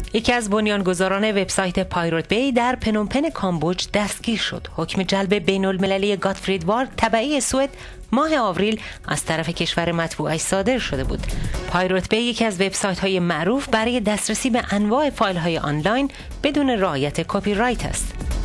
یکی از بنیانگذاران وبسایت پایرات بی در پنومپن کامبوج دستگیر شد. حکم جلب بین المللی گاتفرید وارد تبعی سوئد ماه آوریل از طرف کشور مطبوعش صادر شده بود. پایرات بی یکی از وبسایت‌های معروف برای دسترسی به انواع فایل‌های آنلاین بدون رعایت کپی رایت است.